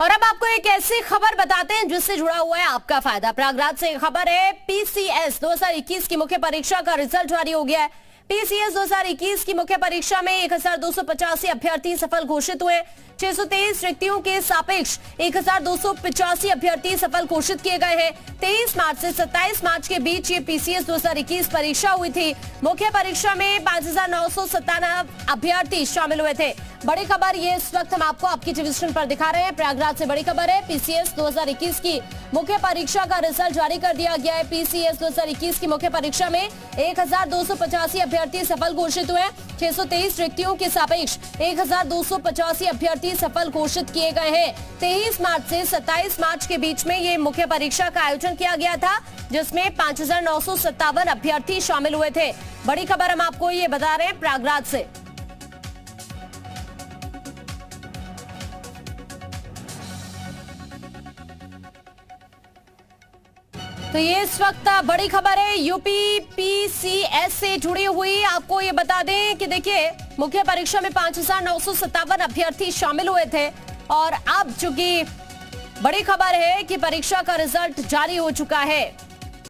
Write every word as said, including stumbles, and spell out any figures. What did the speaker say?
और अब आपको एक ऐसी खबर बताते हैं जिससे जुड़ा हुआ है आपका फायदा। प्रयागराज से खबर है, पीसीएस दो हज़ार इक्कीस की मुख्य परीक्षा का रिजल्ट जारी हो गया है। पीसीएस दो हज़ार इक्कीस की मुख्य परीक्षा में एक हजार दो सौ पचासी अभ्यर्थी सफल घोषित हुए। छह सौ तेईस रिक्तियों के सापेक्ष एक हजार दो सौ पचासी अभ्यर्थी सफल घोषित किए गए हैं। तेईस मार्च से सत्ताईस मार्च के बीच ये पीसीएस दो हज़ार इक्कीस परीक्षा हुई थी। मुख्य परीक्षा में पांच हजार नौ सौ सत्तानवे अभ्यर्थी शामिल हुए थे। बड़ी खबर ये इस वक्त हम आपको आपकी टीवी स्क्रीन पर दिखा रहे हैं। प्रयागराज से बड़ी खबर है, पीसीएस दो हज़ार इक्कीस की मुख्य परीक्षा का रिजल्ट जारी कर दिया गया है। पीसीएस दो हज़ार इक्कीस की मुख्य परीक्षा में एक हजार दो सौ पचासी अभ्यर्थी सफल घोषित हुए। छह सौ तेईस रिक्तियों के सापेक्ष एक हजार दो सौ पचासी अभ्यर्थी सफल घोषित किए गए हैं। तेईस मार्च से सत्ताईस मार्च के बीच में ये मुख्य परीक्षा का आयोजन किया गया था, जिसमें पांच हजार नौ सौ सत्तावन अभ्यर्थी शामिल हुए थे। बड़ी खबर हम आपको ये बता रहे हैं प्रयागराज से। तो ये इस वक्त बड़ी खबर है यूपी पीसीएस से जुड़ी हुई। आपको ये बता दें कि देखिए, मुख्य परीक्षा में पांच हजार नौ सौ सत्तावन अभ्यर्थी शामिल हुए थे और अब चूंकि बड़ी खबर है कि परीक्षा का रिजल्ट जारी हो चुका है।